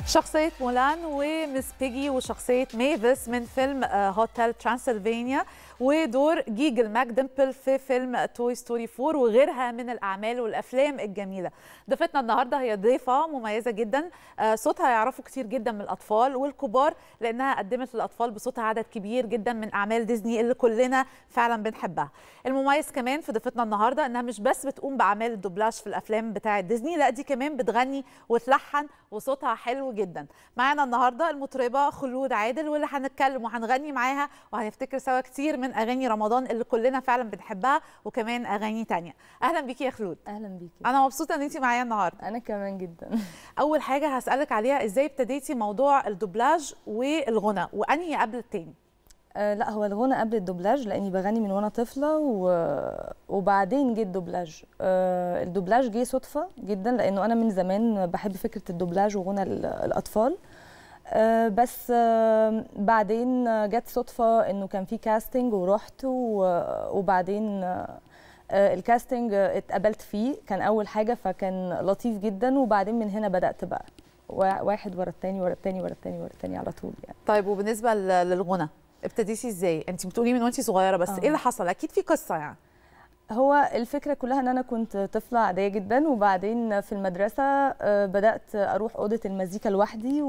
شخصية مولان ومس بيجي وشخصية ميفيس من فيلم هوتيل ترانسلفانيا، ودور جيجل ماك ديمبل في فيلم توي ستوري 4 وغيرها من الأعمال والأفلام الجميلة. ضيفتنا النهاردة هي ضيفة مميزة جدا، صوتها يعرفه كتير جدا من الأطفال والكبار لأنها قدمت للأطفال بصوتها عدد كبير جدا من أعمال ديزني اللي كلنا فعلا بنحبها. المميز كمان في ضيفتنا النهاردة إنها مش بس بتقوم بأعمال الدوبلاج في الأفلام بتاعة ديزني، لا دي كمان بتغني وتلحن وصوتها حلو جدا. معانا النهارده المطربه خلود عادل، واللي هنتكلم وهنغني معاها وهنفتكر سوا كتير من اغاني رمضان اللي كلنا فعلا بنحبها وكمان اغاني تانية. اهلا بيكي يا خلود. اهلا بيكي. انا مبسوطه ان انتي معايا النهارده. انا كمان جدا. اول حاجه هسالك عليها، ازاي ابتديتي موضوع الدوبلاج والغنى، وانهي قبل التاني؟ لا، هو الغنى قبل الدوبلاج لاني بغني من وانا طفله وبعدين جه الدوبلاج. الدوبلاج جه صدفه جدا لانه انا من زمان بحب فكره الدوبلاج وغنى الاطفال. بس بعدين جت صدفه انه كان في كاستنج ورحت وبعدين الكاستنج اتقبلت فيه، كان اول حاجه فكان لطيف جدا، وبعدين من هنا بدات بقى واحد ورا الثاني ورا الثاني ورا الثاني ورا الثاني على طول يعني. طيب وبالنسبه للغنى ابتديتي ازاي؟ انت بتقولي من وانت صغيره، بس ايه اللي حصل؟ اكيد في قصه يعني. هو الفكره كلها ان انا كنت طفله عاديه جدا، وبعدين في المدرسه بدات اروح اوضه المزيكا لوحدي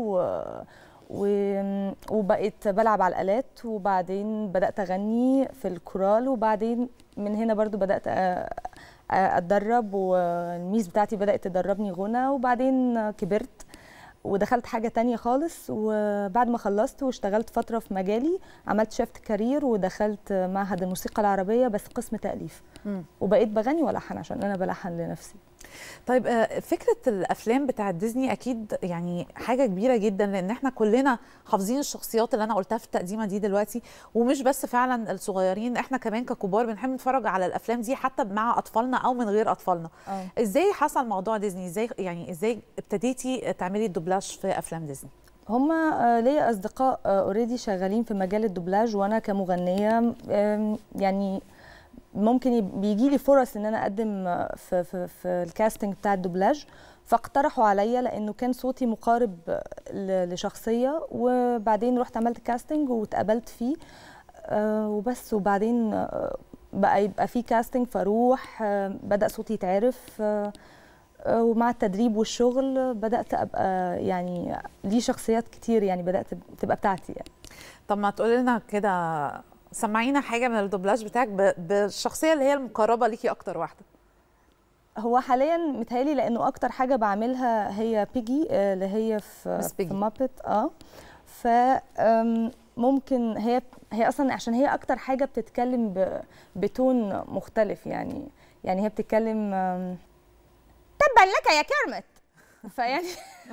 وبقيت بلعب على الآلات، وبعدين بدات اغني في الكورال، وبعدين من هنا برضو بدات اتدرب، والميس بتاعتي بدات تدربني غنى، وبعدين كبرت ودخلت حاجة تانية خالص. وبعد ما خلصت واشتغلت فترة في مجالي عملت شيفت كارير ودخلت معهد الموسيقى العربية بس قسم تأليف، وبقيت بغني ولحن عشان أنا بلحن لنفسي. طيب فكرة الأفلام بتاعت ديزني أكيد يعني حاجة كبيرة جدا، لأن احنا كلنا حافظين الشخصيات اللي أنا قلتها في التقديمة دي دلوقتي، ومش بس فعلا الصغيرين، احنا كمان ككبار بنحب نتفرج على الأفلام دي حتى مع أطفالنا أو من غير أطفالنا. إزاي حصل موضوع ديزني؟ إزاي ابتديتي تعملي الدوبلاج في أفلام ديزني؟ هما ليا أصدقاء اوريدي شغالين في مجال الدوبلاج، وأنا كمغنية يعني ممكن بيجي لي فرص ان انا اقدم في الكاستنج بتاع الدوبلاج، فاقترحوا عليا لانه كان صوتي مقارب لشخصيه، وبعدين رحت عملت كاستنج واتقبلت فيه وبس. وبعدين بقى يبقى في كاستنج فاروح، بدا صوتي يتعرف، ومع التدريب والشغل بدات ابقى يعني لي شخصيات كتير يعني بدات تبقى بتاعتي يعني. طب ما تقولي لنا كده، سمعينا حاجه من الدوبلاج بتاعك بالشخصيه اللي هي المقربه ليكي اكتر واحده. هو حاليا متهيألي لانه اكتر حاجه بعملها هي بيجي اللي هي في مابت. ف ممكن هي اصلا عشان هي اكتر حاجه بتتكلم بتون مختلف يعني هي بتتكلم تبا لك يا كرمت، فيعني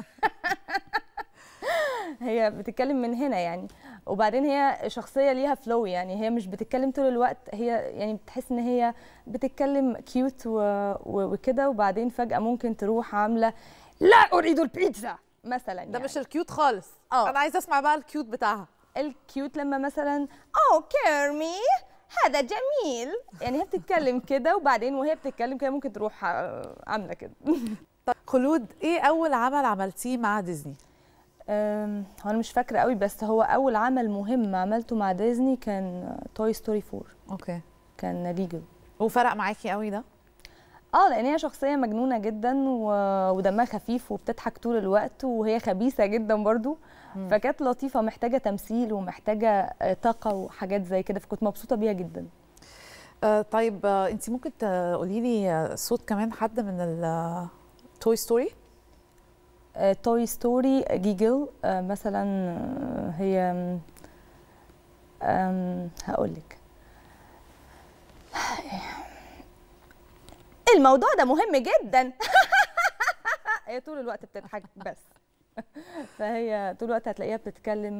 هي بتتكلم من هنا يعني. وبعدين هي شخصيه ليها فلو، يعني هي مش بتتكلم طول الوقت، هي يعني بتحس ان هي بتتكلم كيوت وكده، وبعدين فجاه ممكن تروح عامله لا اريد البيتزا مثلا ده يعني. مش الكيوت خالص. انا عايزه اسمع بقى الكيوت بتاعها. الكيوت لما مثلا كيرمي هذا جميل، يعني هي بتتكلم كده، وبعدين وهي بتتكلم كده ممكن تروح عامله كده. طيب خلود، ايه اول عمل عملتيه مع ديزني؟ هو انا مش فاكره قوي، بس هو اول عمل مهم عملته مع ديزني كان توي ستوري 4. اوكي. كان جيجل. وفرق معاكي قوي ده؟ لان هي شخصيه مجنونه جدا ودمها خفيف وبتضحك طول الوقت، وهي خبيثه جدا برضو، فكانت لطيفه، محتاجه تمثيل ومحتاجه طاقه وحاجات زي كده، فكنت مبسوطه بيها جدا. طيب انت ممكن تقولي لي صوت كمان حد من التوي ستوري؟ توي ستوري جيجل مثلا، هي هقول لك الموضوع ده مهم جدا. هي طول الوقت بتضحك بس. فهي طول الوقت هتلاقيها بتتكلم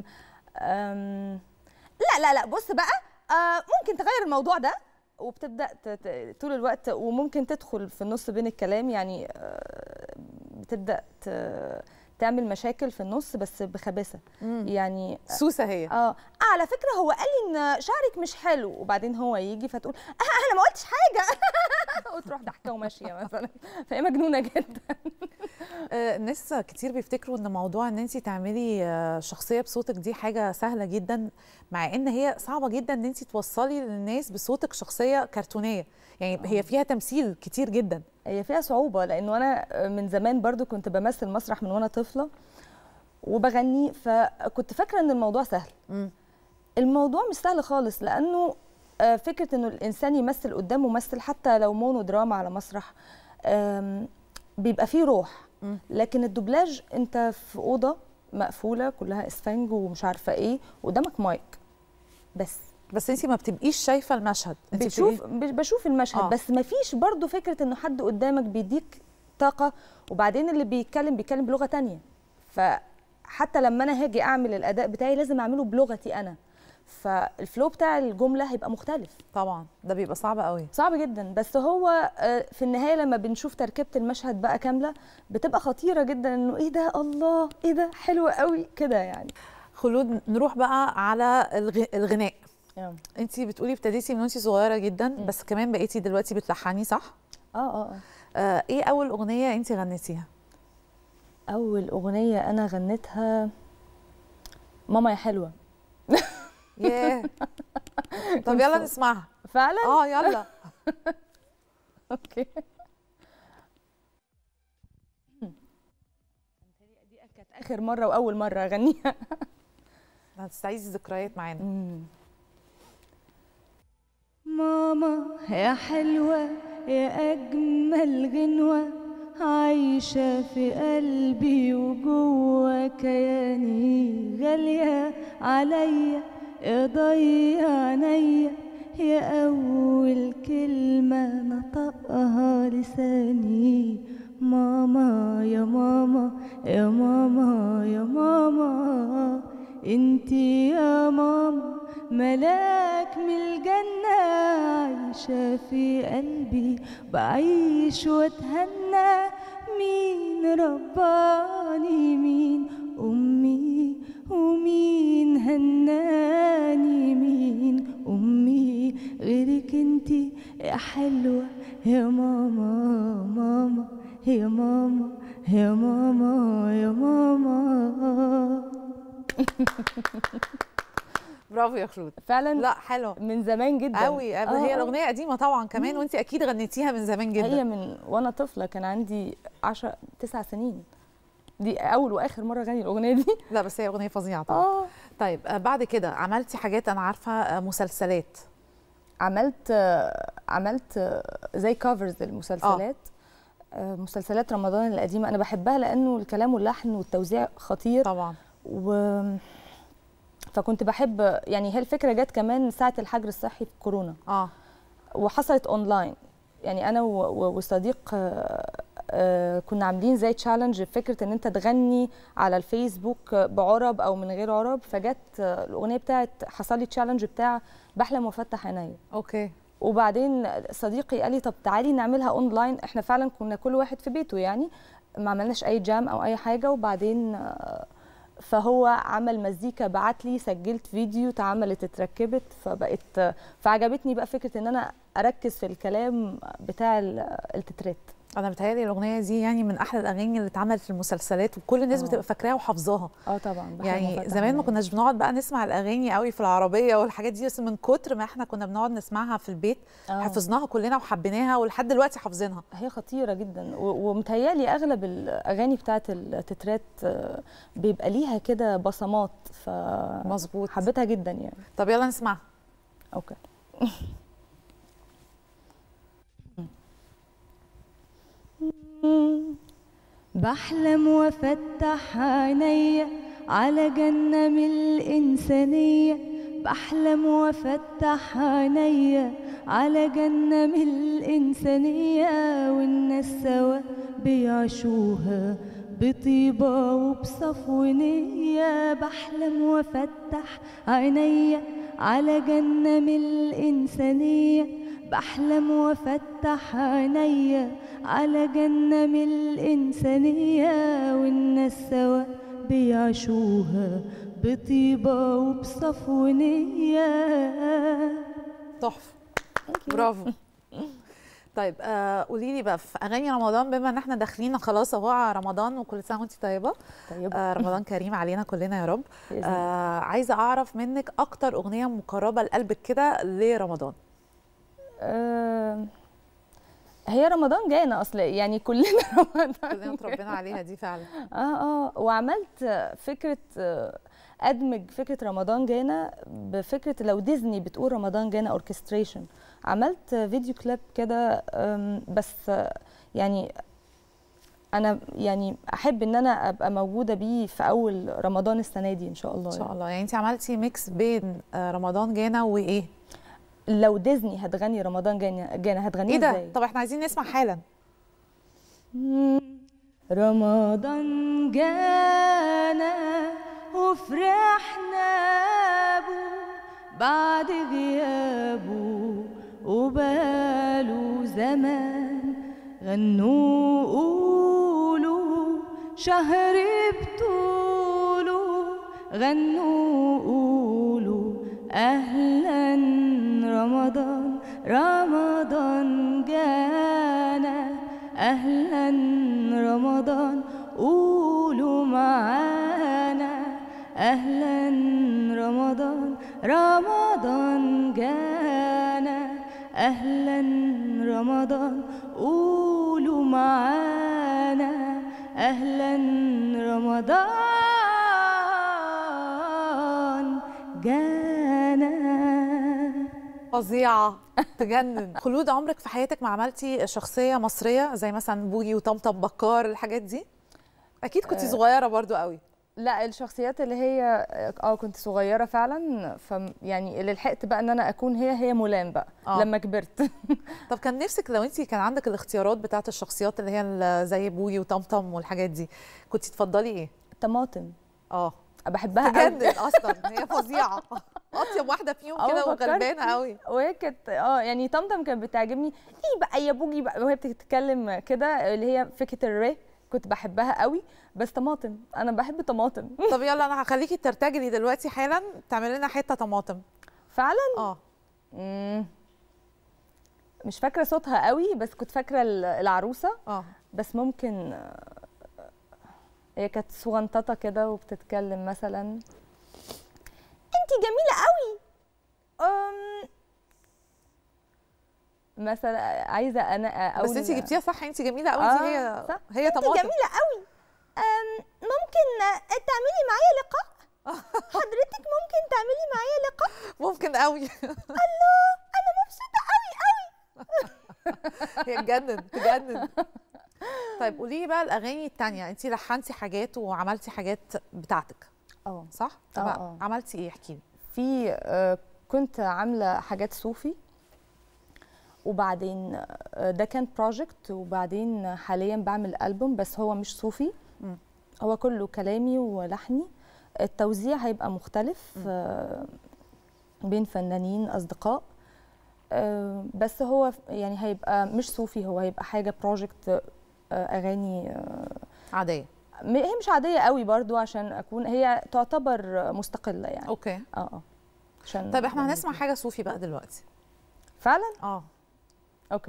لا لا لا بص بقى، ممكن تغير الموضوع ده، وبتبدا طول الوقت، وممكن تدخل في النص بين الكلام يعني بتبدا تعمل مشاكل في النص بس بخباثه يعني. سوسه هي. على فكره هو قال لي ان شعرك مش حلو، وبعدين هو يجي فتقول انا ما قلتش حاجه وتروح ضحكه وماشيه مثلا، فهي مجنونه جدا. الناس كتير بيفتكروا ان موضوع ان انت تعملي شخصيه بصوتك دي حاجه سهله جدا، مع ان هي صعبه جدا ان انت توصلي للناس بصوتك شخصيه كرتونيه. يعني هي فيها تمثيل كتير جدا. هي فيها صعوبه لانه انا من زمان برضو كنت بمثل مسرح من وانا طفله وبغني، فكنت فاكره ان الموضوع سهل. الموضوع مش سهل خالص، لانه فكره انه الانسان يمثل قدام ممثل حتى لو مونو دراما على مسرح بيبقى فيه روح. لكن الدوبلاج انت في اوضه مقفوله كلها اسفنج ومش عارفه ايه، قدامك مايك بس انت ما بتبقيش شايفه المشهد، انت بشوف المشهد بس ما فيش برضو فكره انه حد قدامك بيديك طاقه، وبعدين اللي بيتكلم بلغه تانية، فحتى لما انا هاجي اعمل الاداء بتاعي لازم اعمله بلغتي انا، فالفلو بتاع الجمله هيبقى مختلف. طبعا ده بيبقى صعب قوي، صعب جدا، بس هو في النهايه لما بنشوف تركيبه المشهد بقى كامله بتبقى خطيره جدا، انه ايه ده، الله ايه ده، حلو قوي كده يعني. خلود، نروح بقى على الغناء. انت بتقولي ابتديتي من وانت صغيره جدا، بس كمان بقيتي دلوقتي بتلحني، صح؟ ايه اول اغنيه انت غنيتيها؟ اول اغنيه انا غنيتها ماما يا حلوه. ياه طب يلا نسمعها. فعلا؟ يلا. اوكي. دي كانت اخر مره واول مره اغنيها. هتستعيدي الذكريات معانا. ماما يا حلوه يا اجمل غنوه عايشه في قلبي وجوه كياني، غاليه عليا يا ضيع عينيا، يا أول كلمة نطقها لساني. ماما يا ماما يا ماما يا ماما، انتي يا ماما ملاك من الجنة، عايشة في قلبي بعيش واتهنى. مين رباني، مين أمي ومين هناني، مين أمي غيرك انتي يا حلوة يا ماما. ماما يا ماما يا ماما يا ماما. برافو يا خلود. فعلا لا حلو من زمان جدا قوي. هي الاغنيه قديمه طبعا كمان، وانت اكيد غنيتيها من زمان جدا. هي من وانا طفله، كان عندي 9 سنين، دي اول واخر مره اغني الاغنيه دي. لا بس هي اغنيه فظيعه طبعا. طيب بعد كده عملتي حاجات، انا عارفه مسلسلات. عملت زي كفرز للمسلسلات. مسلسلات رمضان القديمه انا بحبها لانه الكلام واللحن والتوزيع خطير طبعا. فكنت بحب، يعني هي الفكره جت كمان ساعه الحجر الصحي في كورونا. وحصلت اونلاين، يعني انا وصديق كنا عاملين زي تشالنج، فكره ان انت تغني على الفيسبوك بعرب او من غير عرب، فجت الاغنيه بتاعت، حصل لي تشالنج بتاع بحلم وافتح عينيا. اوكي. وبعدين صديقي قال لي طب تعالي نعملها اونلاين. احنا فعلا كنا كل واحد في بيته، يعني ما عملناش اي جام او اي حاجه. وبعدين فهو عمل مزيكا، بعت لي، سجلت فيديو، اتعملت اتركبت، فعجبتني بقى فكره ان انا اركز في الكلام بتاع التترات. انا بتهيألي الاغنيه دي يعني من احلى الاغاني اللي اتعملت في المسلسلات، وكل الناس بتبقى فاكراها وحافظاها. طبعا. يعني زمان ما كناش بنقعد بقى نسمع الاغاني قوي في العربيه والحاجات دي، بس من كتر ما احنا كنا بنقعد نسمعها في البيت حفظناها كلنا وحبيناها، ولحد دلوقتي حافظينها. هي خطيره جدا، ومتهيألي اغلب الاغاني بتاعت التترات بيبقى ليها كده بصمات، مظبوط، حبيتها جدا يعني. طب يلا نسمعها. اوكي. بحلم وافتح عينيا على جنة من الإنسانية، بحلم وافتح عينيا على جنة من الإنسانية، والناس سوا بيعيشوها بطيبة وبصفو نية. بحلم وافتح عينيا على جنة من الإنسانية، بحلم وافتح عينيا على جنة من الإنسانية، والناس سوا بيعيشوها بطيبة وبصفو نية. تحفة، برافو. طيب قولي لي بقى في اغاني رمضان، بما ان احنا داخلين خلاص اهو على رمضان، وكل سنه وانت طيبه. رمضان كريم علينا كلنا يا رب. عايزه اعرف منك اكتر اغنيه مقربه لقلبك كده لرمضان. هي رمضان جانا اصلا، يعني كلنا رمضان كلنا اتربينا عليها دي فعلا. وعملت فكره ادمج فكره رمضان جانا بفكره لو ديزني بتقول رمضان جانا اوركستريشن. عملت فيديو كليب كده، بس يعني انا يعني احب ان انا ابقى موجوده بيه في اول رمضان السنه دي ان شاء الله. ان شاء الله. يعني انت عملتي ميكس بين رمضان جانا وايه؟ لو ديزني هتغني رمضان جانا هتغنيها ازاي؟ ايه ده؟ طب احنا عايزين نسمع حالا. رمضان جانا وفرحنا بو بعد غيابه وباله زمان، غنوا قولوا شهر بطوله، غنوا قولوا أهلا رمضان، رمضان جانا أهلا رمضان، قولوا معانا أهلا رمضان، رمضان جانا أهلا رمضان، قولوا معانا أهلا رمضان جانا. فظيعة تجنن. خلود، عمرك في حياتك ما عملتي شخصية مصرية زي مثلا بوجي وطمطم بكار الحاجات دي؟ أكيد كنتي صغيرة برضو قوي. لا، الشخصيات اللي هي كنت صغيرة فعلا، يعني اللي لحقت بقى ان انا اكون هي ملام بقى لما كبرت. طب كان نفسك لو انت كان عندك الاختيارات بتاعت الشخصيات اللي هي زي بوجي وطمطم والحاجات دي، كنت تفضلي ايه؟ طماطم. بحبها تجنن اصلا، هي فظيعه. اطيب واحده فيهم كده وغلبانه قوي. وهي كانت يعني طمطم كانت بتعجبني. ايه بقى يا بوجي بقى وهي بتتكلم كده، اللي هي فكره الري كنت بحبها قوي. بس طماطم، انا بحب طماطم. طب يلا انا هخليكي ترتجلي دلوقتي حالا، تعملي لنا حته طماطم. فعلا؟ مش فاكره صوتها قوي، بس كنت فاكره العروسه. بس ممكن هي كانت صغنططه كده وبتتكلم مثلا: انت جميله قوي. مثلا عايزه انا اقول، بس انت جبتيها صح، انت جميله قوي. دي هي طماطم. انت جميله قوي. ممكن تعملي معايا لقاء؟ حضرتك ممكن تعملي معايا لقاء؟ ممكن قوي. الله، انا مبسوطه قوي قوي. هي تجنن. طيب قولي لي بقى الاغاني التانية، انت لحنتي حاجات وعملتي حاجات بتاعتك. صح؟ طب عملتي ايه؟ احكي لي. في كنت عامله حاجات صوفي، وبعدين ده كان بروجكت، وبعدين حاليا بعمل ألبوم بس هو مش صوفي. هو كله كلامي ولحني. التوزيع هيبقى مختلف بين فنانين أصدقاء، بس هو يعني هيبقى مش صوفي، هو هيبقى حاجة بروجكت أغاني عادية. هي مش عادية قوي برضو، عشان أكون هي تعتبر مستقلة يعني. أوكي. عشان طيب احنا هنسمع حاجة صوفي بقى دلوقتي. فعلا؟ اوكي.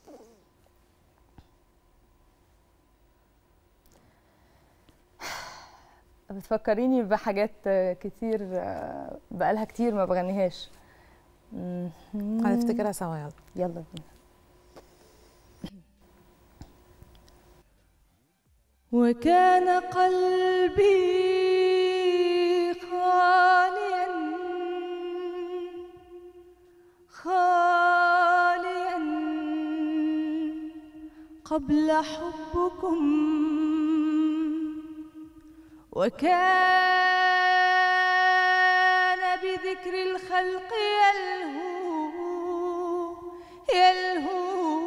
بتفكريني بحاجات كتير بقالها كتير ما بغنيهاش. هنفتكرها سوا. يلا بينا. وكان قلبي خاليا قبل حبكم، وكان بذكر الخلق يلهو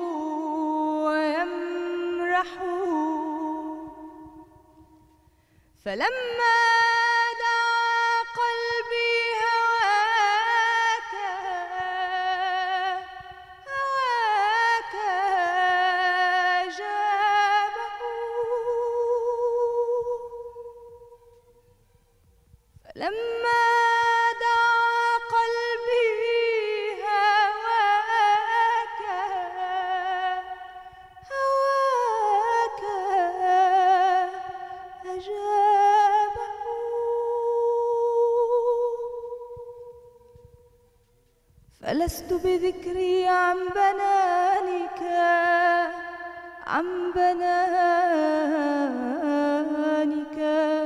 ويمرح، فلما دعا قلبي هواك جابه، فلما دعا قلبي هواك جلست بذكري عن بنانك، عن بنانك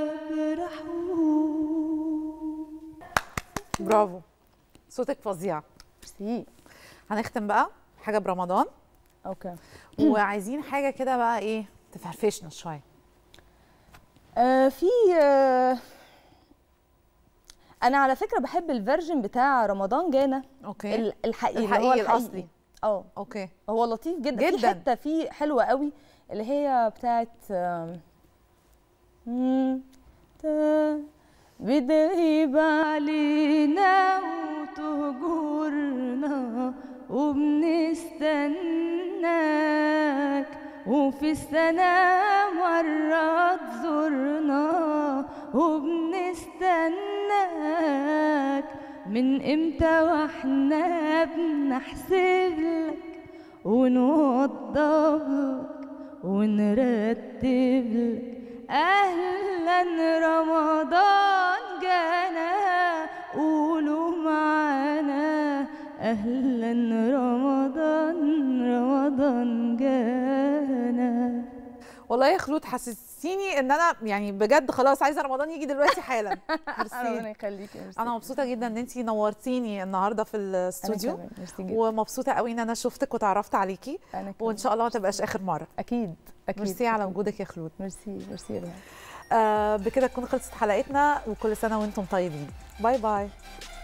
برحوم. برافو، صوتك فظيع. ميرسي. هنختم بقى حاجه برمضان. اوكي. وعايزين حاجه كده بقى ايه تفرفشنا شويه. في انا على فكره بحب الفيرجن بتاع رمضان جانا. اوكي. الحقيقي الحقيقي الاصلي. اوكي. هو لطيف جدا. في حته فيه حلوه قوي اللي هي بتاعت بتغيب علينا وتهجرنا وبنستناك، وفي السنة مرة تزورنا وبنستناك، من امتى واحنا بنحسب لك ونوضب لك ونرتب لك. أهلا رمضان جانا، قولوا معانا أهلا رمضان جانا. والله يا خلود حسستيني ان انا يعني بجد خلاص عايزه رمضان يجي دلوقتي حالا. ربنا يخليكي. انا مبسوطه جدا ان انتي نورتيني النهارده في الاستوديو، ومبسوطه قوي ان انا شفتك وتعرفت عليكي، وان شاء الله ما تبقاش اخر مره. اكيد. ميرسي على وجودك يا خلود. ميرسي بكده تكون خلصت حلقتنا، وكل سنه وانتم طيبين. باي باي.